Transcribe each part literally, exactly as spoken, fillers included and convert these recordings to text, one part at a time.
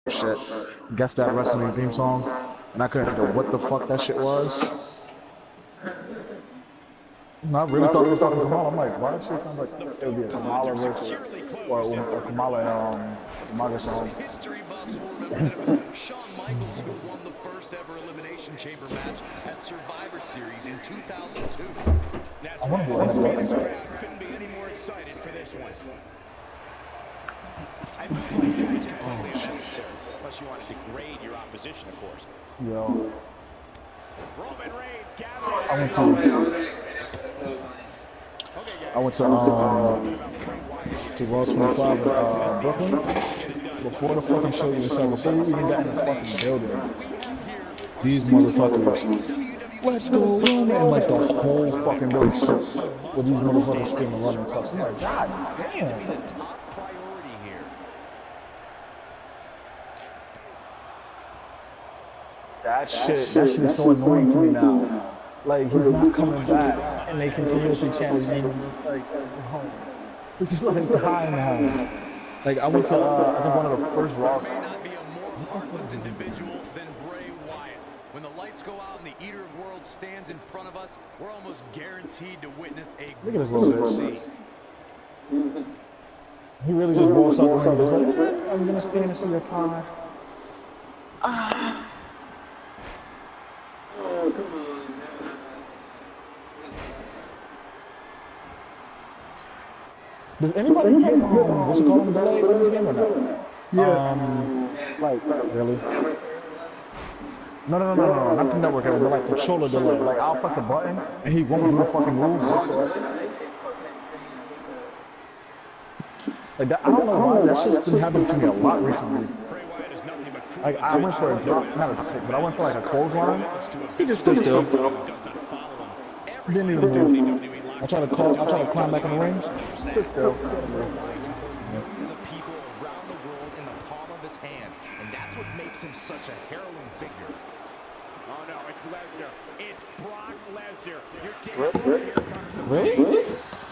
shit. Guess that wrestling theme song, and I couldn't think of what the fuck that shit was. No, I really thought it was fucking Kamala. I'm like, why does shit sound like it would be a Kamala versus or a Kamala um Umaga song? History buffs will remember that it was Shawn Michaels who won the first ever Elimination Chamber match at Survivor Series in two thousand two. That's right. This Phoenix crowd couldn't be any more excited for this one. I move like that is completely unnecessary, unless you want to degrade your opposition, of course. Yo. Roman Reigns gathering. I went to. I went to um to Raw twenty-five in uh, Brooklyn. Before the fucking show even started, before we even got in the fucking building, these motherfuckers, let's go Roman, and like the whole fucking building shook with these motherfuckers screaming and running and stuff. So I'm like, god damn. That shit, that shit is so annoying to me now. Like, he's not coming back, and they continuously chant his name. It's just like, oh, it's just like dying now. Like, I went to, uh, I think one of the first Raws. May not be a more heartless individual than Bray Wyatt. When the lights go out and the Eater of Worlds stands in front of us, we're almost guaranteed to witness a Look at this little scene. He really just walks out the ring, just like, I'm gonna stand and see your pod. Ah. Oh, come on. Does anybody get um, what's it called in the delay in this game or not? Yes. Um, like, really? No, no, no, no, no, not the network error, but like controller delay. Like, I'll press a button and he won't do the fucking move whatsoever. Like, that, I don't know why, that's just been happening to me a lot recently. Like, I went for a drop, not a stick, but I went for like a clothesline. He just stood still. Didn't even move. I try to call, I try to climb back in the ring. Stood still. Millions of people around the world in the palm of his hand, and that's what makes him such a harrowing figure. Oh no, it's Lesnar. It's Brock Lesnar. You're damn right. Here comes the Really?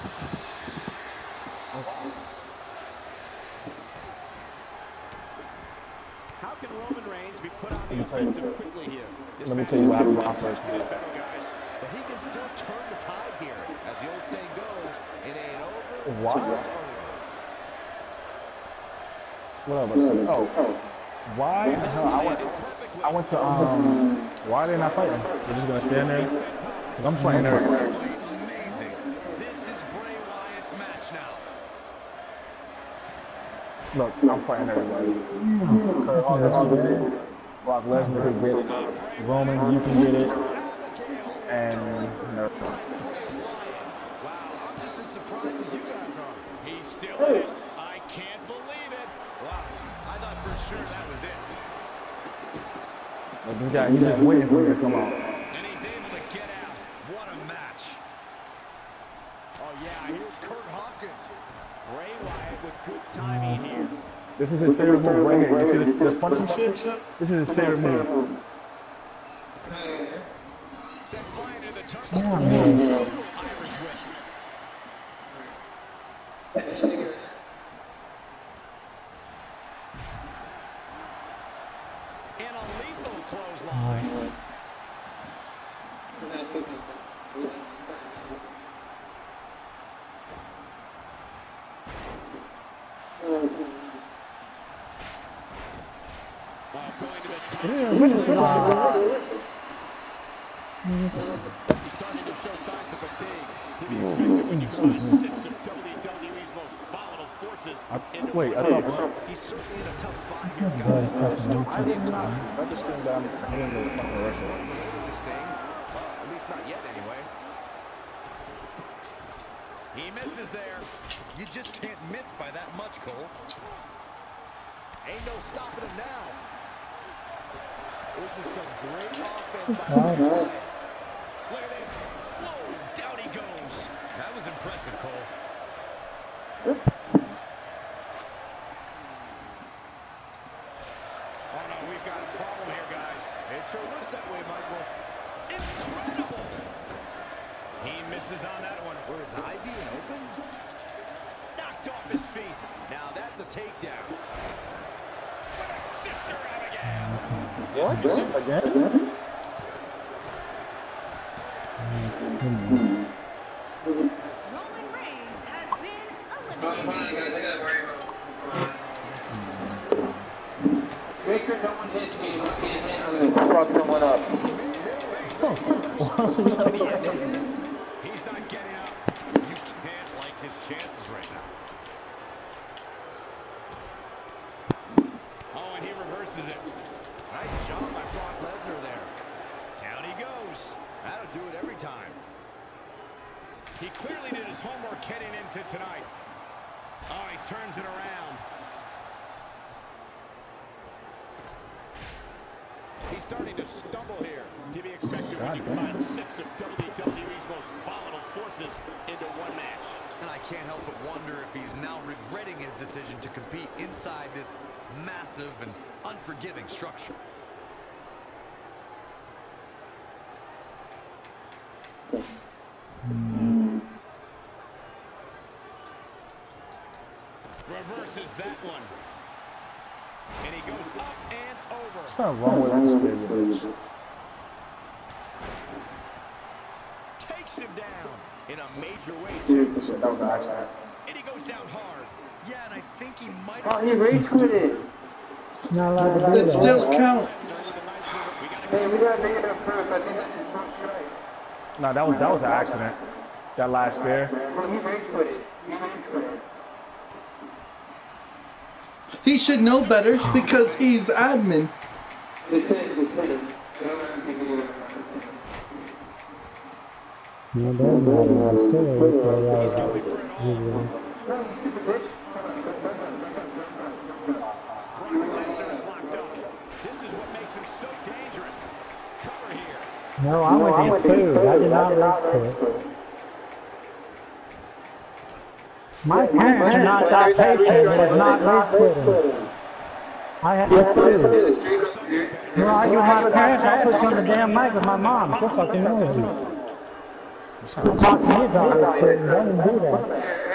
How can Roman Reigns be put on the Let me tell you- offensive quickly here? This Let me match tell you is what happened too when I much first for did this it. battle, guys. But he can still turn the tide here. As the old saying goes, it ain't over What? till it's over. What else was I saying? Oh, why the hell? I went, I went to, um, why are they not fighting? They're just gonna stand there? Cause I'm fighting there. Amazing. This is Bray Wyatt's match now. Look, I'm fighting everybody. Kurt Hawkins can get it. Brock Lesnar can get it. Roman, you can get it. And, no. Wow, I'm just as surprised as you guys are. He's still in it. I can't believe it. Wow, I thought for sure that was it. Like, this guy, he's just waiting for me to come out. And he's able to get out. What a match. Oh yeah, here's Kurt Hawkins. Bray Wyatt with good timing here. This is his favorite move right here. You see this, this punching shit? This is his favorite move. Set flying to the turnbuckle. Yeah, man. Irish whip. And a lethal clothesline. Oh, going to the top. Yeah, this is uh, He's starting to show signs of fatigue. To be expected when you try to sit some W W E's most volatile forces I, into wait, I one thought. match. He's certainly in a tough spot here, I guys. did not understand that I'm hitting the fucking wrestler. This thing, well, at least not yet anyway. He misses there. You just can't miss by that much, Cole. Ain't no stopping him now. This is some great offense by Wow. Bray Wyatt. Look at this. Whoa, down he goes. That was impressive, Cole. Oh no, we've got a problem here, guys. It sure looks that way, Michael. Incredible. He misses on that one. Were his eyes even open? Knocked off his feet. Now that's a takedown. With a sister What? Again? Roman Reigns has been eliminated. Make sure no one hits me. I'm gonna fuck someone up. He's not getting up. You can't like his chances right now. Oh, and he reverses it. Nice job by Brock Lesnar there. Down he goes. That'll do it every time. He clearly did his homework heading into tonight. Oh, he turns it around. He's starting to stumble here. To be expected when you combine six of W W E's most volatile forces into one match. And I can't help but wonder if he's now regretting his decision to compete inside this massive and unforgiving structure. Reverses that one. And he goes up and over. What's not wrong with this baby? Takes him down in a major way, too. That was an accident. And he goes down hard. Yeah, and I think he might have... Oh, he rage quitted. Not allowed to do It that. still counts. Hey, we gotta make it up first. I think that's his first strike. No, that was that was an accident. That last spear. Well, he rage quitted. He rage quitted. He should know better because he's admin. Just hit it, just hit it. No, they're not. I'm still a week away. He's going for it all. Brock Lesnar is locked up. This is what makes him so dangerous. Cover here. No, I went in food. I did not look for it. My parents are not that patient, but it's not me quitting. I had to food. No, I do have parents. I switched on the damn mic with my mom. She'll fucking noisy. Don't talk to me about this quitting. Don't even do that.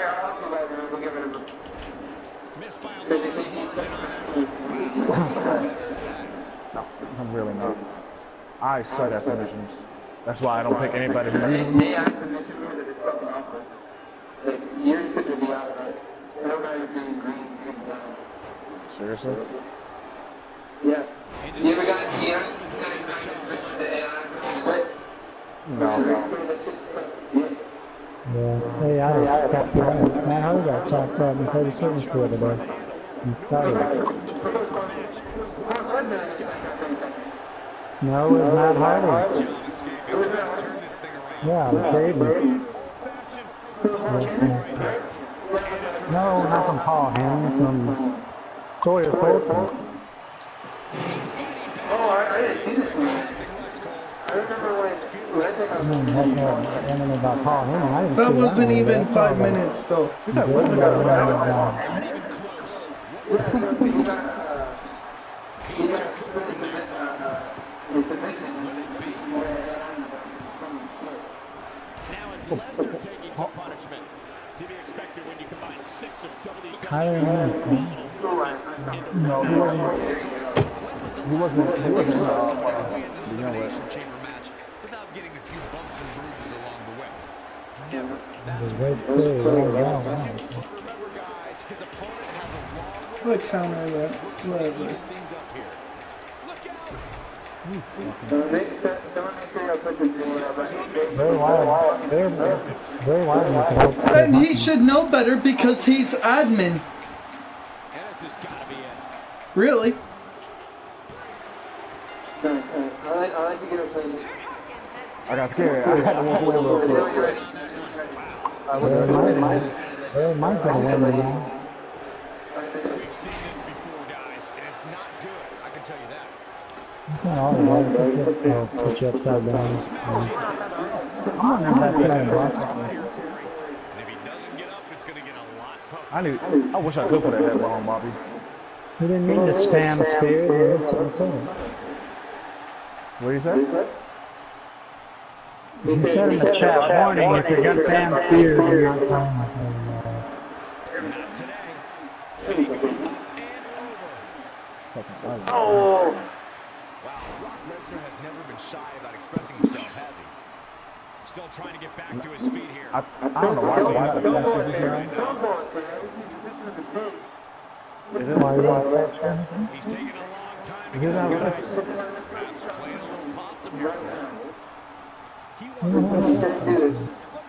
Missed by a large margin. No, I'm really not. I suck at submissions. That's why I don't pick anybody who uses them. Yeah, submission move that is fucking awkward. Like, yours could be out of it. Everybody's doing green. Seriously? Yeah. You ever got you ever got the A I? No, no. Yeah. Hey, I talked to Matt Hardy got talked about in thirty seconds the other day. I'm sorry. No, it was Matt Hardy. Yeah, I'm David. No, not from Paul Hammond, from Sawyer Fulton. Oh, I, I didn't see this one. I remember when I I don't know about Paul Hammond. I didn't That see wasn't one. even That's five all minutes though. He said, listen, got it about- right. Not even close. he got uh, he got his submission. Now it's Lesnar taking some punishment. To be expected when you combine six of W I W don't E's know. most volatile forces into No, one he match. wasn't. He wasn't. He wasn't. Uh, The you know Elimination what? Chamber match without getting a few bumps and bruises along the way. Never. It That's was why right there, right down. Remember, guys, his opponent has a long way I'll counter that. Whatever. to things up here. Look out! Very wild. Very, very wild. And he should know better because he's admin. And this has got to be it. Really? I got scared. I had to walk away real quick. I was Very like, might, very might gonna win now. We've seen this before, guys, and it's not good. I can tell you that. You can't always put you, oh, put you upside down. I'm not that playing block. And if he doesn't get up, it's going to get a lot tougher. I need. I wish I could put a headbutt on Bobby. He didn't mean to spam spear. He missed it. What do you say? He said in the chat, warning, if you're gonna spam spear, you're not playing with him. Not today. And he goes up and over. Fucking ugly. Oh, Wow, Brock Lesnar has never been shy about expressing himself, has he? Still trying to get back to his feet here. I, I don't know why they got a finish this year. Is it why you want to He's taking a long time to Is this get how it, it guys. is? Perhaps playing a little possum here. He wants to look at this.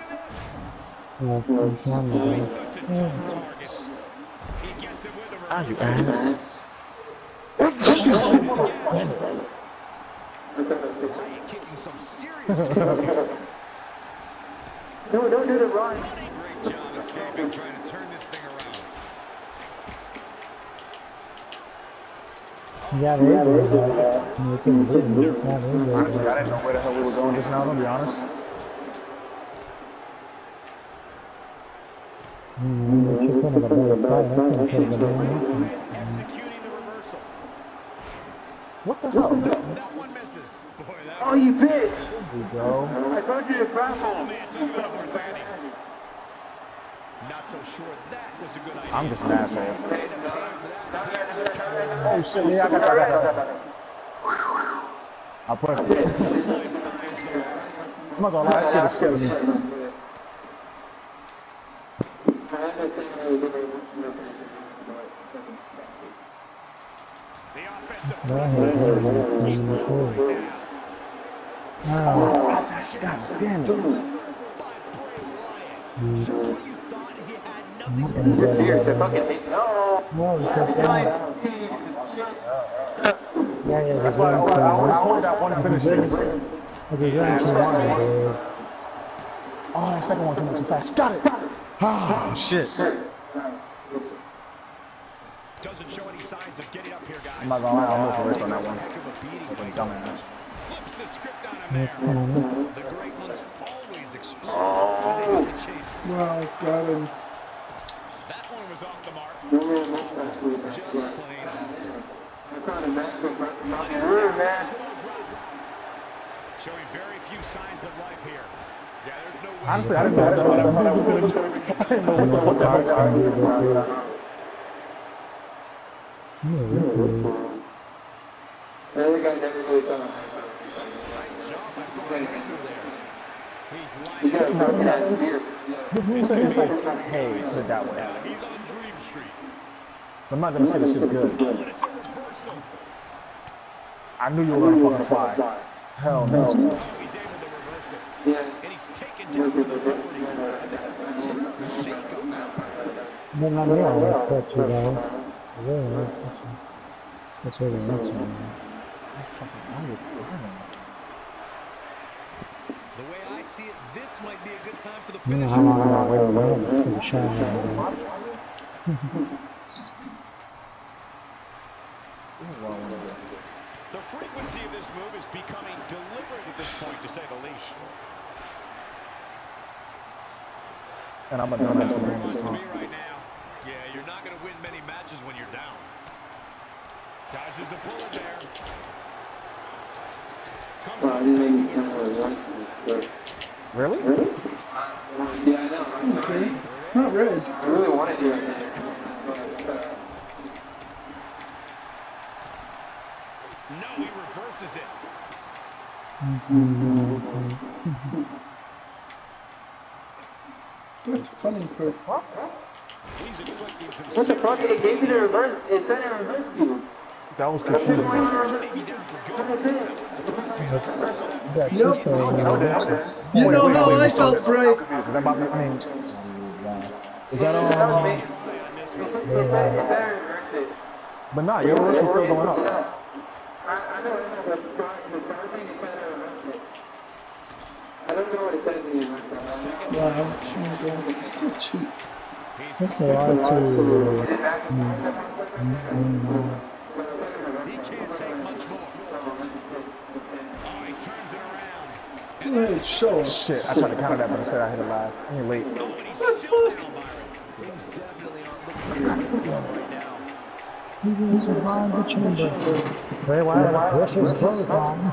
Yeah, He's such a tough target. He gets it with a Ah, you reversal. ass. Wyatt kicking some serious tails here. No, don't do the run. Great job escaping, trying to turn this thing around. yeah, there is a you can do it. Yeah, there is a Honestly, I didn't know where the hell we were going just now, to be honest. Mm, you're kind of a better fight. I think it's a better Executing the reversal. What the hell? That one misses. Boy, that Oh, you bitch! There we go. I told you to grapple. man took him out with landing. Not so sure that was a good idea. I'm just an asshole. End up paying for that. Oh shit, yeah, I got that, I got that. I'll press it. I'm not gonna lie, I scared the shit out of me. The offensive Wow. That's that shit, god damn it. by Bray Wyatt. Just when you thought he had nothing left. Cheers, I fucking hate no. No, you can't say that. Yeah, yeah, That's why I always, I always hold that one finish thing. Okay, yeah, it's one, dude. Oh, that second one came up too fast. Got it! Oh, shit. Doesn't show any signs of getting up here, guys. I'm not gonna lie, I almost erased on that one. Heck of a beating Fucking by dumbass. Flips the script on him That's there. kind of The great ones always explode when they get the chance. Wow, got him. That one was off the mark. Just plain awful. Showing very few signs of life here. Yeah, there's no way. Honestly, I didn't know what the hell that was gonna do. I didn't know what the fuck that was gonna do. The other guy never really saw him. Nice job by Brock Lesnar there. He's You lining gotta up. fucking add spear. His moveset is okay, put it that way. He's on Dream Street. I'm not gonna say this shit's good. Oh, and it's a reversal. I knew you were gonna fucking fly. Hell no. Oh, he's able to reverse it. Yeah. And he's taken down with authority. And that's a shake on that one. Then I'm here, I'll put you down. Yeah, that's really nice one. The way I see it, this might be a good time for the You know finish. how long I'm waiting around to take a shot at it. The frequency of this move is becoming deliberate at this point, to say the least. And I'm a dumbass. Looks to me right now. Yeah, you're not going to win many matches when you're down. Dodges a bullet there. Comes Well, I up didn't big even with know the what it reversal. was. Really? Yeah, I know. Okay. Not red. I really wanted to. No, he reverses it. That's funny, Kurt. He's inflicting some What the serious fuck? It gave you the reverse. It said it reversed you. That was I couldn't confusing. find the reverse. maybe down for good. What the heck? Yep. Okay. You Wait, know wait, how wait, I wait, felt, wait. Bray. Is that about me? I mean, is that um? It said it said reverse it. But nah, your reverse is still going up. I, I know, I know, but the start, the start thing, it said it reversed it. I don't know what it says in the reverse. Wow. Oh my god. So cheap. Takes a while to. He can't take much more. Oh, he turns it around. Go ahead, show us. Shit, I tried to counter that, but I said I hit it last. I mean, late. Oh, and he's still down, Byron. Things definitely aren't looking good right now. He will survive the chamber. Bray Wyatt pushes close on.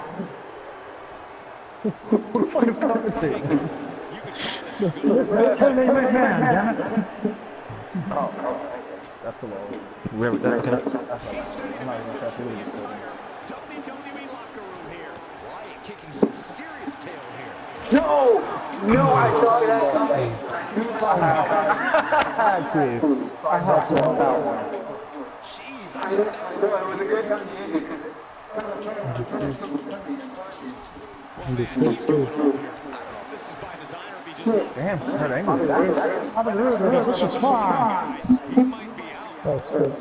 Who the fuck is commentating? Kevin McMahon, damn it. Oh, oh, that's a low. Really? That, okay, that's, that's not I'm not even saying that's really just W W E kicking some serious tail here. No! No, I saw that coming. Jeez. I have to help that one. Jeez, I know, I know, it was a good time to use it because he's going off here. I don't know if this is by design or if he just Damn, Kurt Angle. How about this? This is fine. guys. He might be out. That's good.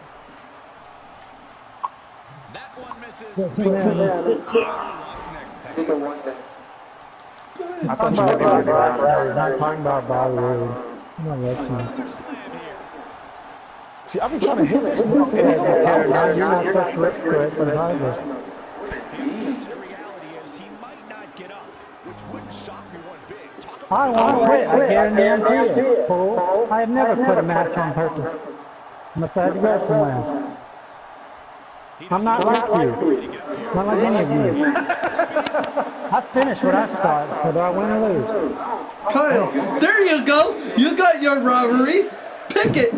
That one misses. That's Big good. time. Good luck next time. I one day. I I'm thought you talking were about going Bobby to Roode. I'm not talking about Bobby Roode. I'm not listening. Another slam here. See, I've been trying to hit this one. Yeah, yeah, now you're not supposed to rip to it, but I was. The unfortunate reality is he might not get up, which wouldn't shock me one bit. Talk about I won't quit, I guarantee it, fool. I have never quit a match on purpose. Unless I had to go somewhere. I'm not like you. Not like any of you. I finish what I start, whether I win or lose. Kyle, there you go. You got your robbery. Pick it.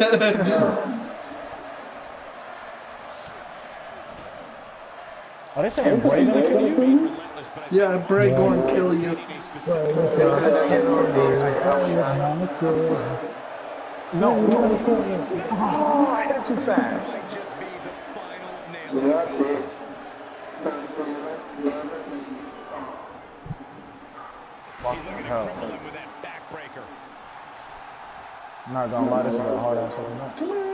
Are they saying Bray gonna kill you? Yeah, Bray going to kill you. No, no. Oh, I hit it too fast. just be the final nail. Fucking hell. Trouble him with that backbreaker. I'm not gonna lie, this is a hard ass fucking match. Come on.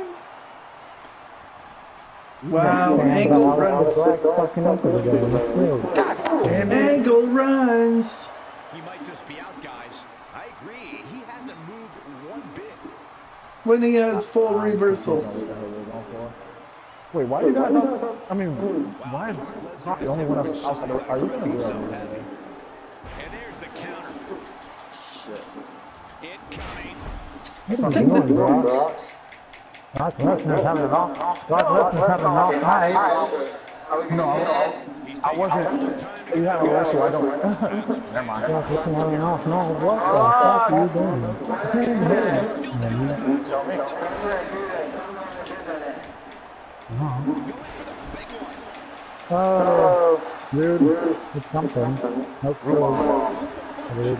Wow, Angle runs. Angle runs. He might just be out, guys. I agree. He hasn't moved one bit. When he has full reversals. Wait, why you guys not? I mean, why is Brock the only one else outside the? Are you gonna do that? And there's the counter. Incoming. Take this. Brock Lesnar's having an off. Brock Lesnar's having an off night. No, I wasn't. You have a wrestle. I don't. Never mind. Brock Lesnar's having an off night. What the fuck are you doing? Tell me. Oh, dude, it's something. Hope so. Rude,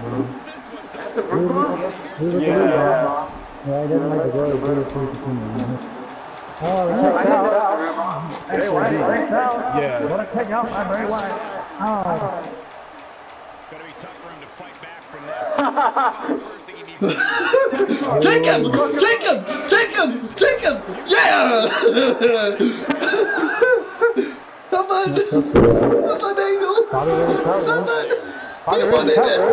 rude, Yeah. Yeah, I didn't like the go to do it for continue. Oh, check out. They were deep. Yeah. What a kick out by Bray Wyatt. Oh. Gonna be tough for him to fight back from this. Take him! Take him! Take him! Take him! Yeah! Come on! Come on, Angle! Bobby Roode's Come covered. on! Come on, it is!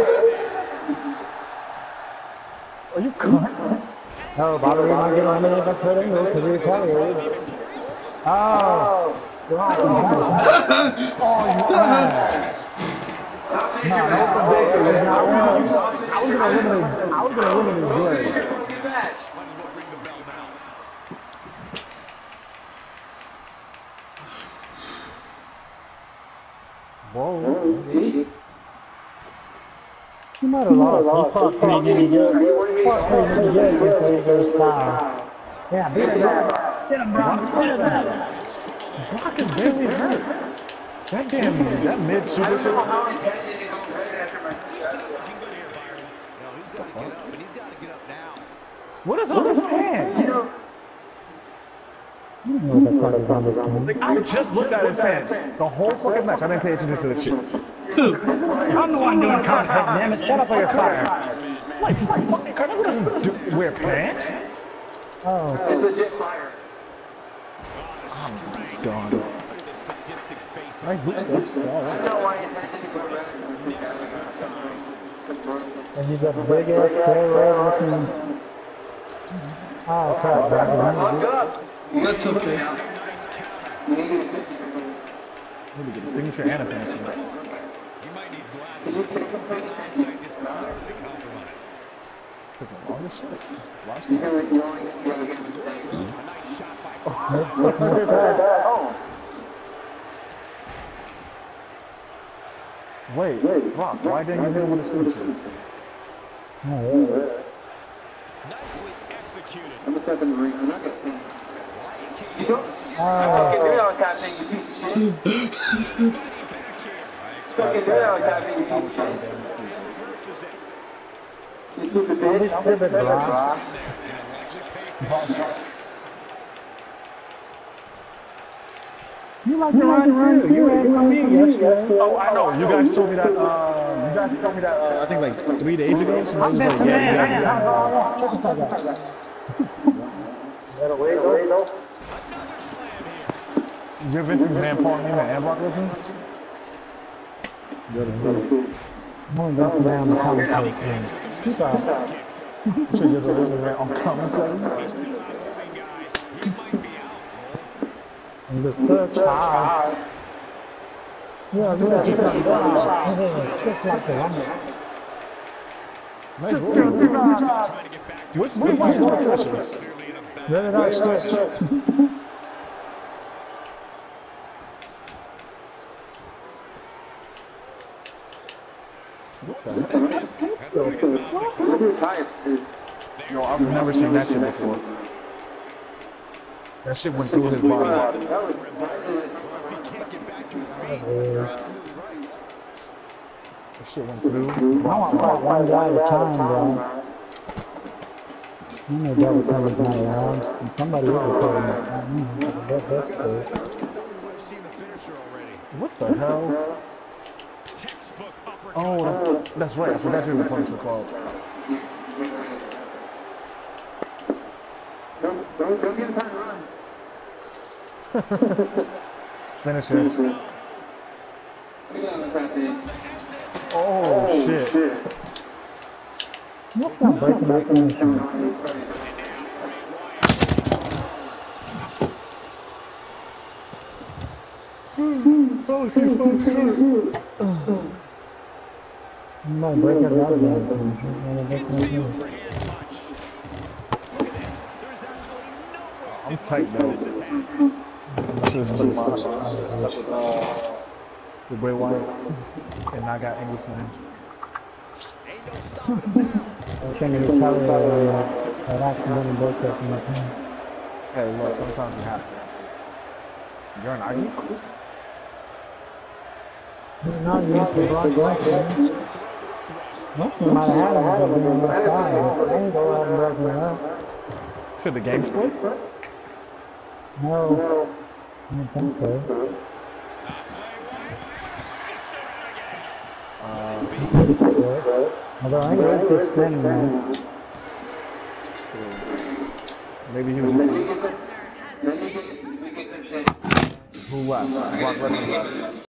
Are you cunt? No, Bobby Roode might get eliminated by Kurt Angle because he retaliated. Oh. God. Oh, you ass. No, that's a big thing. I was going to eliminate, I was going to eliminate Bray. Whoa. He might have lost. He fought pretty good. He fought pretty good against A J Styles. Yeah, beat him. Get him, Brock. Get him. Brock is barely hurt. That damn, that mid super kick. What is on his pants? I don't know what the fuck is on this one. Like, I just looked at his pants. The whole fucking match, I didn't pay attention to this shit. I'm the one doing content, damn it. Shut up or you're fired. Like, fucking Kurt Angle doesn't do, wear pants? Oh. It's legit fire. I'm done. Nice boots, though. I don't know why it's not And you got big ass steroid looking. Oh, crap, Brock. That's okay. Need to get a signature and a fancy. You might need glasses. Hindsight is clearly compromised. Took the longest shit. Last You night. know, you only you only get to say. A nice shot by Wait, Brock, why didn't you hit him with a signature? Oh, yeah. nicely executed. I'm gonna step in the ring. I'm not gonna think. You don't. I Oh. can do that on top thing, you piece of shit. Back here. I stuck in there, I would try to damn stupid. You stupid Don't be bitch. stupid, bro. You like to run too. You ran from me yesterday. Oh, I know. You guys told me that. Uh, you guys told me that. Uh, I think like three days ago. So I'm was just like, a yeah, you man. guys. Better wait, wait, no. You're Vince's man, Paul Newman, and Brock Lesnar. I'm going to go down the commentary team. Keep up. I'm sure you're the Vince's man on commentary. And the third child. Yeah, look at you. It's like the one. Nice roll. Which which one is on Stitcher? Really nice stitch. You're tired, dude. Yo, I've never seen that shit before. That shit went through his body. That was That shit went through. I want to fight one guy at a time, bro. You know double time is not around. And somebody will put him in. That, that's good. What the hell? Oh, that's right. I forgot you were playing so called. Don't, don't, don't give him time to run. Finish it. Look at that, Saturday. Oh, shit. That's not breaking back in the show. Oh, she's so cute. You might break it out again. I'm tight though. I should have stuck my I should have stuck with uh, the Bray Wyatt and not got Englishman. I think it's how I accidentally broke that from my pen. Hey, look, sometimes you have to. You're an Aggie? No, you used to block that. Most of them might have had it, but they were left by. I ain't go out and broken it up. Should the game split? No, I don't think so. Uh, Although I ain't ready to spin, man. maybe he was. Who left? Brock Lesnar left.